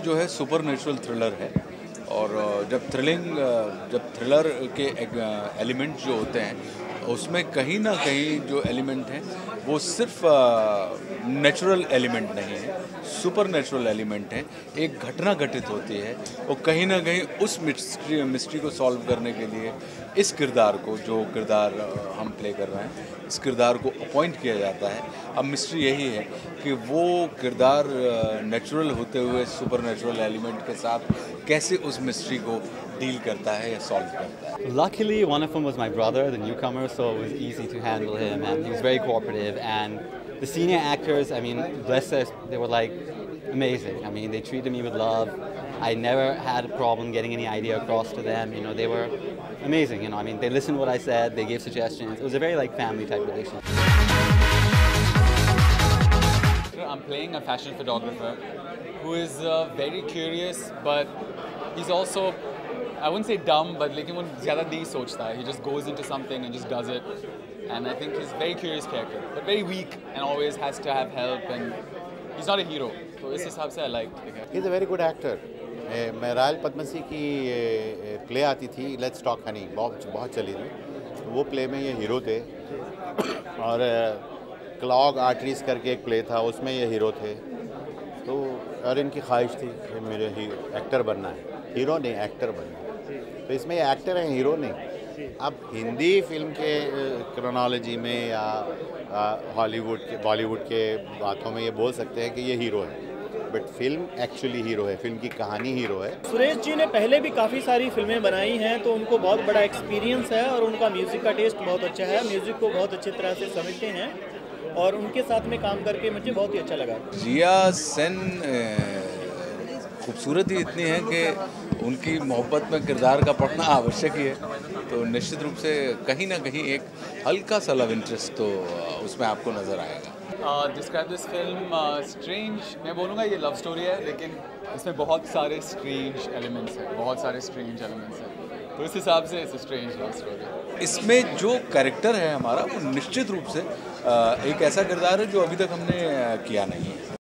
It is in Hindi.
जो है सुपर नेचुरल थ्रिलर है और जब थ्रिलर के एलिमेंट जो होते हैं उसमें कहीं ना कहीं जो एलिमेंट हैं वो सिर्फ नेचुरल एलिमेंट नहीं है, सुपर नेचुरल एलिमेंट है। एक घटना घटित होती है और कहीं ना कहीं उस मिस्ट्री को सॉल्व करने के लिए इस किरदार को, जो किरदार हम प्ले कर रहे हैं, इस किरदार को अपॉइंट किया जाता है। अब मिस्ट्री यही है कि वो किरदार नेचुरल होते हुए सुपर नेचुरल एलिमेंट के साथ कैसे उस मिस्ट्री को डील करता है या सॉल्व करता है। Luckily, one of them was my brother, the newcomer, so it was easy to handle him, and he was very cooperative. And the senior actors, I mean, bless us, they were like amazing. I mean, they treated me with love. I never had a problem getting any idea across to them. You know, they were amazing. You know, I mean, they listened to what I said, they gave suggestions. It was a very like family type relationship. I'm playing a fashion photographer who is very curious, but he's also, I wouldn't say dumb, but लेकिन वो ज़्यादा नहीं सोचता है. He just goes into something and just does it. And I think he's a very curious character, but very weak and always has to have help. And he's not a hero. तो इस हिसाब से I like. He's a very good actor. मैं रायल पद्मसी की प्ले आती थी लेट्स टॉक हनी, बहुत चली थी। वो प्ले में ये हीरो थे और क्लॉग आर्टरीज करके एक प्ले था, उसमें ये हीरो थे। तो और इनकी ख्वाहिश थी कि मेरे एक्टर बनना है, हीरो नहीं एक्टर बनना है। तो इसमें ये एक्टर है, हीरो नहीं। अब हिंदी फिल्म के क्रोनोलॉजी में या बॉलीवुड के बातों में ये बोल सकते हैं कि ये हीरो है, बट फिल्म एक्चुअली हीरो है, फिल्म की कहानी हीरो है। सुरेश जी ने पहले भी काफ़ी सारी फिल्में बनाई हैं, तो उनको बहुत बड़ा एक्सपीरियंस है और उनका म्यूज़िक का टेस्ट बहुत अच्छा है, म्यूज़िक को बहुत अच्छी तरह से समझते हैं और उनके साथ में काम करके मुझे बहुत ही अच्छा लगा। जिया सेन खूबसूरत ही इतनी है कि उनकी मोहब्बत में किरदार का पढ़ना आवश्यक ही है, तो निश्चित रूप से कहीं ना कहीं एक हल्का सा लव इंटरेस्ट तो उसमें आपको नज़र आएगा। Describe this film strange, मैं बोलूँगा ये लव स्टोरी है, लेकिन इसमें बहुत सारे स्ट्रेंज एलिमेंट्स हैं, तो इस हिसाब से इट्स स्ट्रेंज लव स्टोरी। इसमें जो कैरेक्टर है हमारा वो निश्चित रूप से एक ऐसा किरदार है जो अभी तक हमने किया नहीं है।